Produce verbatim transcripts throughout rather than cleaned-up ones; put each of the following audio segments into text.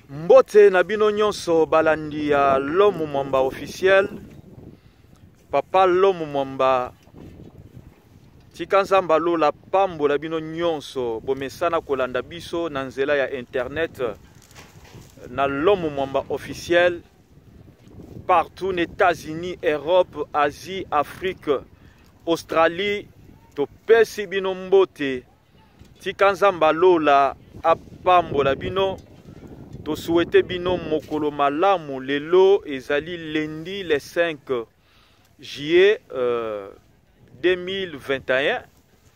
Mbote na bino nyonso balandi ya L'Homme Mwamba officiel. Papa L'Homme Mwamba tika nzamba lola pambo la bino nyonso bomesana kolanda biso na nzela ya internet na L'Homme Mwamba officiel partout aux États-Unis, Europe, Asie, Afrique, Australie. To pesi bino mbote tika nzamba lola apambo la bino. To souhaite bino mokolo malamu lelo ezali lundi le cinq juillet euh, deux mille vingt et un.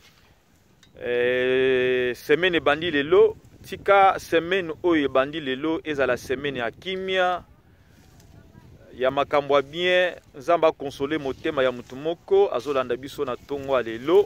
Euh, semaine bandi lelo tika semaine oyo bandi lelo ezala semaine ya kimia ya makambo bien nzamba consoler motema ya mutu moko azolanda biso na tongo lelo.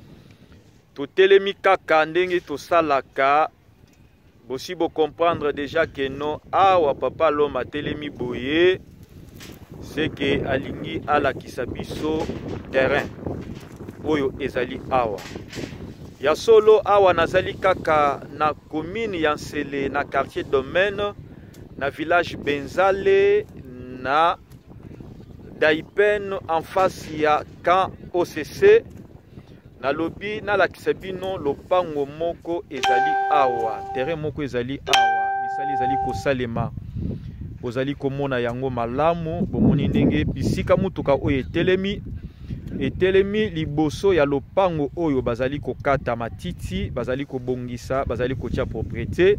To telemi kaka ndenge to salaka. Bosi bo comprendre déjà que non awa papa l'homme a telemi boye c'est que alingi ala kisabiso terrain oyo ezali awa ya solo awa nazali kaka na commune ya Nsele na quartier Domaine na village Benzale na Daipen en face ya camp O C C. Na lobi na la kisabino lopango moko ezali awa terrain moko ezali awa misali ezali ko salema bozali komona yango malamu bomoni ndenge bisika mutuka oyo etelemi etelemi liboso ya lopango oyo bazali kokata matiti bazali kobongisa bazali kotia propriété.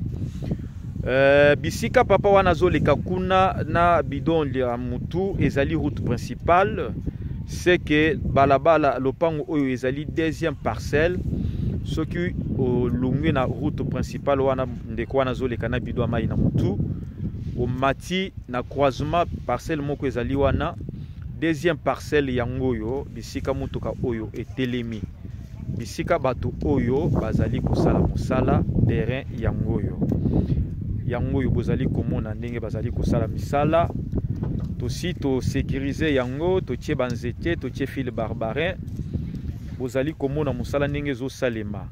Euh, bisika papa wana zoleka kuna na bidon ya mutu ezali route principale. C'est que balabala lopango oyo ezali deuxième parcelle soki o lungi na route principale wana ndeko wana zoleka na bidwa mai na mutu o mati na croisement parcelle moko ezali wana deuxième parcelle yangoyo bisika mutuka oyo etelemi bisika bato oyo bazali kosala mosala terrain yangoyo yangoyo bozali komona ndenge bazali kosala misala. Aussi to sécuriser yango to tie banzete to tie fil barbarin bozali komona musala ndenge zo salema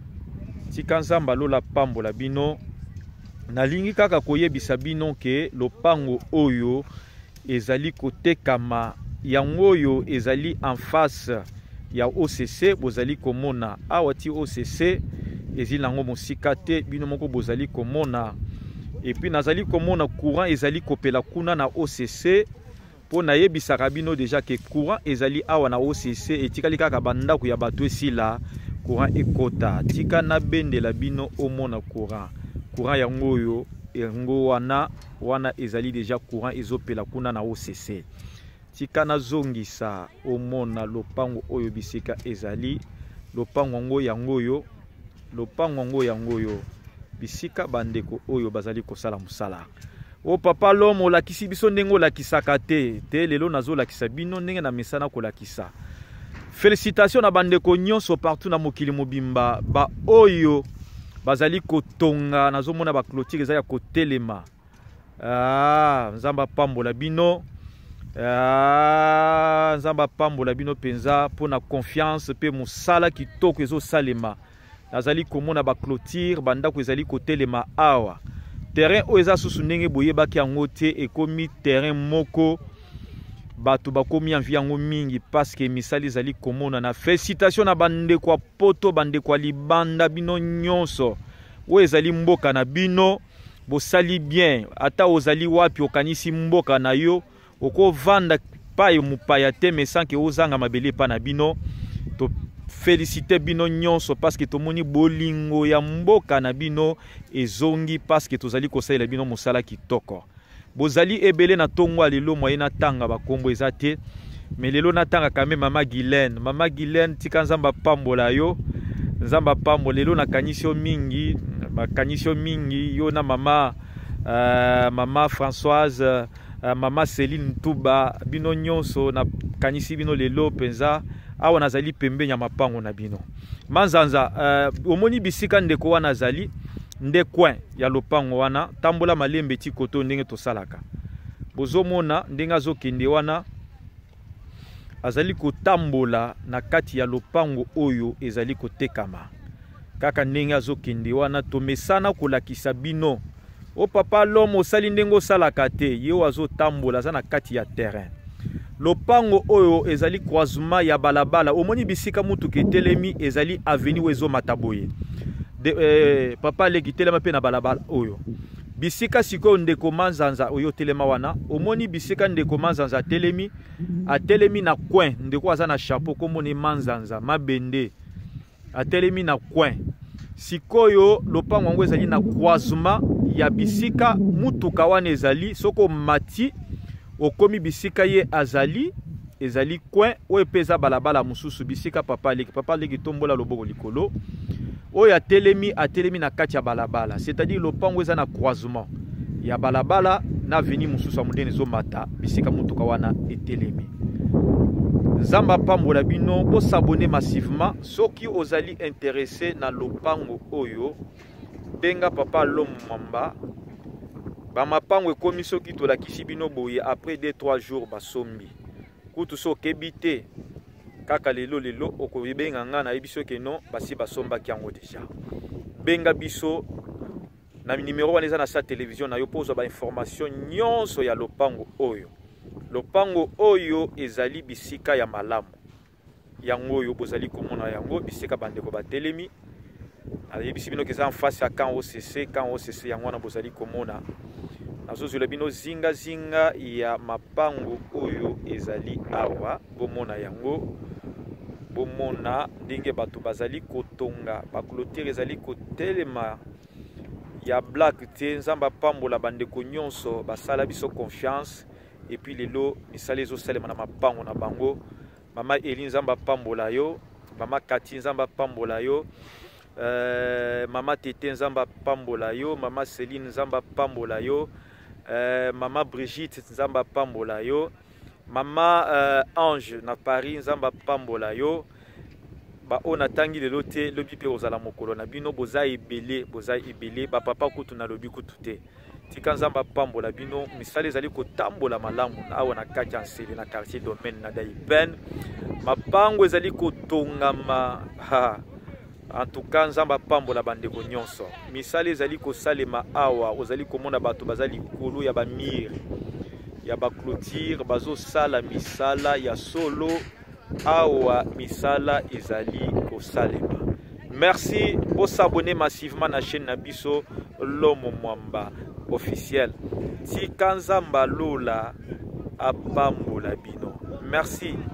tika nzamba lola pambo la bino nalingi kaka koyebisa bino ke lopango oyo ezali kotekama yango oyo ezali en face ya O C C bozali komona awati O C C ezili nango mosika te bino moko bozali komona. Et puis nazali komona courant ezali kopela kuna na O C C po na yebisaka bino déjà que courant ezali awa na O C C etikali kaka bandako ya bato esila courant ekota tika na bende la bino omona courant courant yango oyo yango wana wana ezali déjà courant ezopela kuna na O C C tika na zongisa omona lopango oyo bisika ezali lopango ngo yango oyo lopango ngo yango oyo bisika bandeko oyo bazali kosala musala. O papa l'homme olakisi biso ndenge olakisaka te te lelo nazo lakisa bino ndenge na mesana kolakisa. Félicitations na bandeko nyonso partout na mokili mobimba ba oyo bazali kotonga nazomona ba clôture ezali ya kotelema. Ah nzamba pambola bino. Ah nzamba pambola bino penza pona confiance pe musala kitoko ezo salema. Nazali komona ba clôture bandako ezali kotelema awa terrain o eza susu ndenge boyebaki yango te ekomi terrain moko bato bakomi envie yango mingi parce que misali ezali komona na. Félicitations na bandeko ya poto bandeko ya libanda bino nyonso o ezali mboka na bino bosali bien ata ozali wapi okanisi mboka na yo okovanda pa mupaya te mesanke ozanga mabele pa na bino to féliciter bino nyonso parce que tomoni bolingo ya mboka na bino ezongi parce que tozali kosalela bino mosala kitoko bozali ebele na tongo lelo moyena tanga bakombo ezate mais lelo na tanga quand même mama Guylaine mama Guylaine tika nzamba pambola yo nzamba pambo lelo na kanisio mingi bakanisio mingi yo na mama uh, mama Françoise uh, mama Céline Touba bino nyonso na kanisi bino lelo penza awa nazali pembe nya mapango na bino manzanza uh, omoni bisika ndeko wana zali nde coin ya lopango wana tambola malembe ti koto ndenge to salaka bozomona ndenge azokende wana azali kotambola na kati ya lopango oyo ezali kotekama kaka ndenge azokende wana tomesana kolakisa bino O papa l'homme osali ndengo salaka te ye azo tambola za na kati ya terrain. Lopango oyo ezali croisement ya balabala omoni bisika mutu ketelemi ezali avenue wezo mataboye. De, eh, papa leki telema pe na balabala oyo. Bisika siko ndeko manzanza oyo telema wana omoni bisika ndeko manzanza telemi a telemi na coin ndeko aza na chapeau komoni manzanza mabende a telemi na coin. Sikoyo lopango ngo ezali na croisement ya bisika mutuka wana ezali soko mati okomi bisika ye azali ezali coin oyo peza balabala mususu bisika papa leki papa leki tombola loboko likolo oyo atelemi atelemi na kati ya balabala c'est-à-dire lopango eza na croisement ya balabala na veni mususu ya mundene ezomata bisika mutuka wana etelemi. Nzamba pambola bino bo s'abonner massivement soki ozali intéressé na lopango oyo benga papa l'homme mwamba ba mapango ekomi soki tolakisi bino boye après deux trois jours basombi kutu so kebite kaka lelo lelo okobenga nga na yebiso ke non basi basomba kiango déjà benga biso na numéro wana eza na sa télévision na yo pozo ba information nyonso ya lopango oyo. Lopango oyo ezali bisika ya malamu yango oyo bozali komona yango bisika bandeko batelemi ayebisi bino keza en face ya kan O C C kan O C C yango wana bozali komona nazozula bino zinga zinga ya mapango oyo ezali awa bomona yango bomona ndenge bato bazali kotonga bakulotire ezali kotelema ya black te nzamba pambola bandeko nyonso basala biso confiance et puis lelo misala ezosalema na mapango na bango. Mama Eli nzamba pambola yo, mama Kati nzamba pambola yo, euh, mama Tete nzamba pambola yo, mama Céline nzamba pambola yo, euh, mama Brigitte nzamba pambola yo, mama euh, Ange na Paris nzamba pambola yo. Ba ona tangi lelo te lobi pe ozala mokolo na bino boza ebele boza ebele ba papa kutu na lobi kutu te tika nzamba pambola bino misale ezali kotambola malamu na awa na kati ya nsele na quartier domaine na Daipen mapango ezali kotongama ha en tout cas nzamba pambola bandeko nyonso misale ezali kosalema awa ozali komona bato bazali kolo ya ba mire ya ba clôture bazo sala misala ya solo awa misala ezali kosalema. Merci pour s'abonner massivement à la chaîne Nabiso L'Homme Mwamba officiel. Tikanzamba Lola Abambola Bino. Merci.